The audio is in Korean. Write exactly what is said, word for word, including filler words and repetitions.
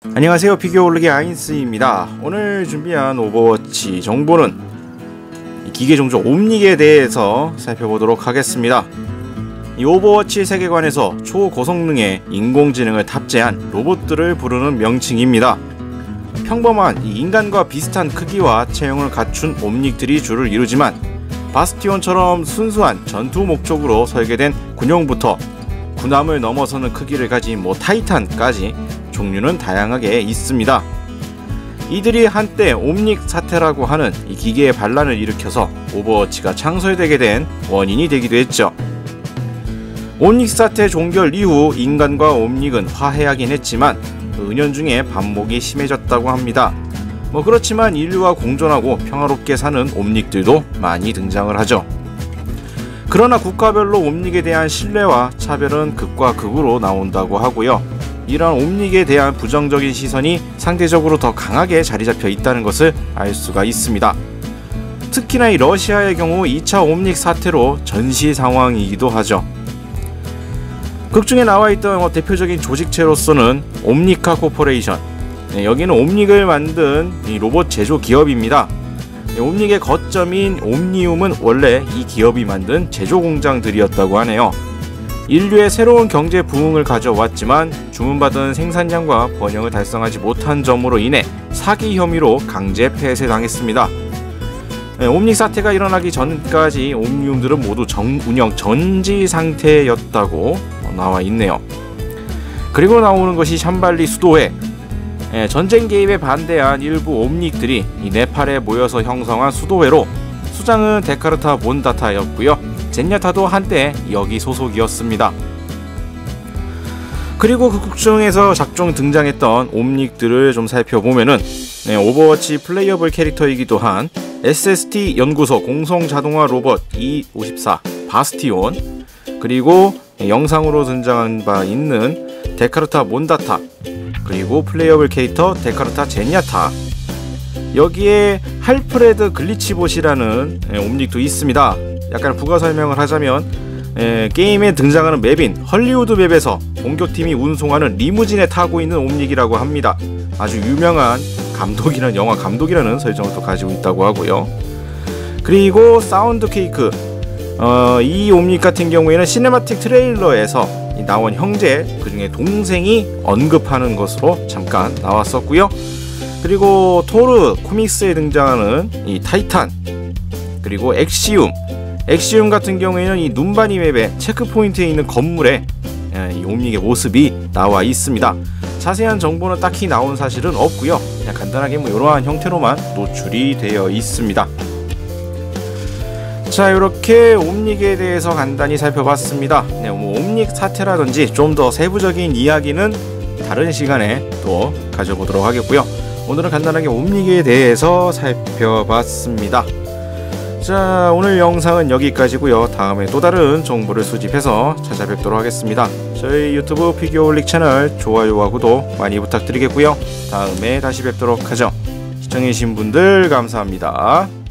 안녕하세요, 피규어올리기 아인스입니다. 오늘 준비한 오버워치 정보는 기계종족 옴닉에 대해서 살펴보도록 하겠습니다. 이 오버워치 세계관에서 초고성능의 인공지능을 탑재한 로봇들을 부르는 명칭입니다. 평범한 이 인간과 비슷한 크기와 체형을 갖춘 옴닉들이 주를 이루지만 바스티온처럼 순수한 전투 목적으로 설계된 군용부터 군함을 넘어서는 크기를 가진 뭐 타이탄까지 종류는 다양하게 있습니다. 이들이 한때 옴닉 사태라고 하는 이 기계의 반란을 일으켜서 오버워치가 창설되게 된 원인이 되기도 했죠. 옴닉 사태 종결 이후 인간과 옴닉은 화해하긴 했지만 은연중에 반목이 심해졌다고 합니다. 뭐 그렇지만 인류와 공존하고 평화롭게 사는 옴닉들도 많이 등장을 하죠. 그러나 국가별로 옴닉에 대한 신뢰와 차별은 극과 극으로 나온다고 하고요. 이러한 옴닉에 대한 부정적인 시선이 상대적으로 더 강하게 자리잡혀 있다는 것을 알 수가 있습니다. 특히나 이 러시아의 경우 이 차 옴닉 사태로 전시 상황이기도 하죠. 극중에 나와있던 대표적인 조직체로서는 옴니카 코퍼레이션, 여기는 옴닉을 만든 이 로봇 제조 기업입니다. 옴닉의 거점인 옴니움은 원래 이 기업이 만든 제조 공장들이었다고 하네요. 인류의 새로운 경제 부흥을 가져왔지만 주문받은 생산량과 번영을 달성하지 못한 점으로 인해 사기 혐의로 강제 폐쇄당했습니다. 옴닉 사태가 일어나기 전까지 옴니움들은 모두 정, 운영 전지 상태였다고 나와 있네요. 그리고 나오는 것이 샴발리 수도회. 전쟁 개입에 반대한 일부 옴닉들이 이 네팔에 모여서 형성한 수도회로 수장은 데카르타 몬다타였고요. 젠야타도 한때 여기 소속이었습니다. 그리고 그 극중에서 작중 등장했던 옴닉들을 좀 살펴보면은 네, 오버워치 플레이어블 캐릭터이기도 한 에스에스티 연구소 공성자동화 로봇 이 오십사 바스티온, 그리고 영상으로 등장한 바 있는 데카르타 몬다타, 그리고 플레이어블 캐릭터 데카르타 젠야타, 여기에 할프레드 글리치봇이라는 옴닉도 있습니다. 약간 부가 설명을 하자면 에, 게임에 등장하는 맵인 헐리우드 맵에서 공격팀이 운송하는 리무진에 타고 있는 옴닉이라고 합니다. 아주 유명한 감독이라는 영화 감독이라는 설정을 또 가지고 있다고 하고요. 그리고 사운드 케이크, 어, 이 옴닉 같은 경우에는 시네마틱 트레일러에서 나온 형제, 그 중에 동생이 언급하는 것으로 잠깐 나왔었고요. 그리고 토르 코믹스에 등장하는 이 타이탄, 그리고 엑시움, 엑시움 같은 경우에는 이 눈바니 맵의 체크포인트에 있는 건물에 이 옴닉의 모습이 나와 있습니다. 자세한 정보는 딱히 나온 사실은 없고요. 그냥 간단하게 뭐 이러한 형태로만 노출이 되어 있습니다. 자, 이렇게 옴닉에 대해서 간단히 살펴봤습니다. 네, 뭐 옴닉 사태라든지 좀 더 세부적인 이야기는 다른 시간에 또 가져보도록 하겠고요. 오늘은 간단하게 옴닉에 대해서 살펴봤습니다. 자, 오늘 영상은 여기까지고요. 다음에 또 다른 정보를 수집해서 찾아뵙도록 하겠습니다. 저희 유튜브 피규어올릭 채널 좋아요와 구독 많이 부탁드리겠고요. 다음에 다시 뵙도록 하죠. 시청해주신 분들 감사합니다.